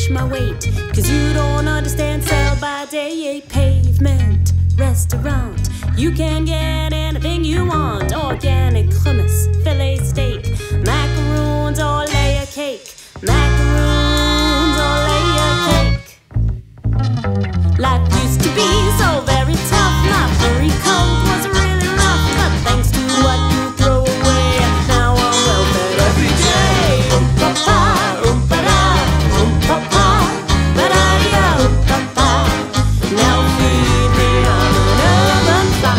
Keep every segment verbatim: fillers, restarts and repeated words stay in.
push my weight. Cause you don't understand, sell by day, pavement, restaurant. You can get anything you want. Organic hummus, filet steak, macaroons or layer cake. Macaroons or layer cake. Life used to be so very tough. Not very cold, was really rough. But thanks to what you throw away, now I'm well fed every day. Oom-pa-pa, oom-pa-da, oom-pa-pa, ba-da-dee-da, oom-pa-pa. Now feed me on an oven box.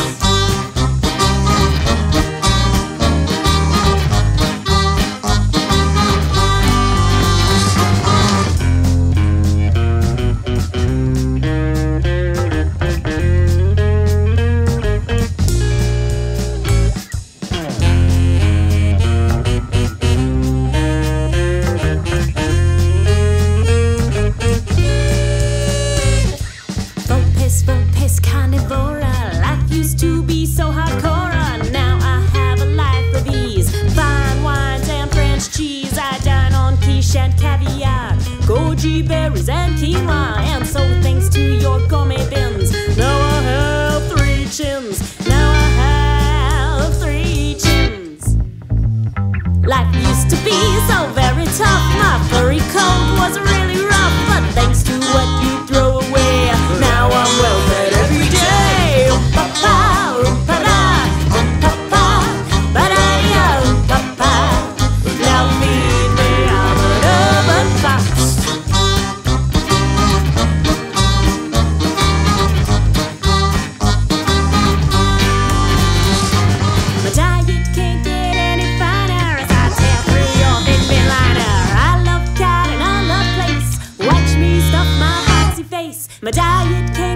Carnivora, life used to be so hardcore. Now I have a life of ease, fine wines and French cheese. I dine on quiche and caviar, goji berries and quinoa. And so thanks to your gourmet bins, now I have three chins. Now I have three chins. Life used to be so very tough. My furry coat was really rough. But thanks to what you throw away, now I'm well fed every day. Oom-pa-pa, oom-pa-da, oom-pa-pa, ba-da-dee-da, oom-pa-pa. Now feed me on an oven box. My diet can't get any finer as I tear through your big bin liner. I love cat and I love place. Watch me stuff my boxy face. My diet can't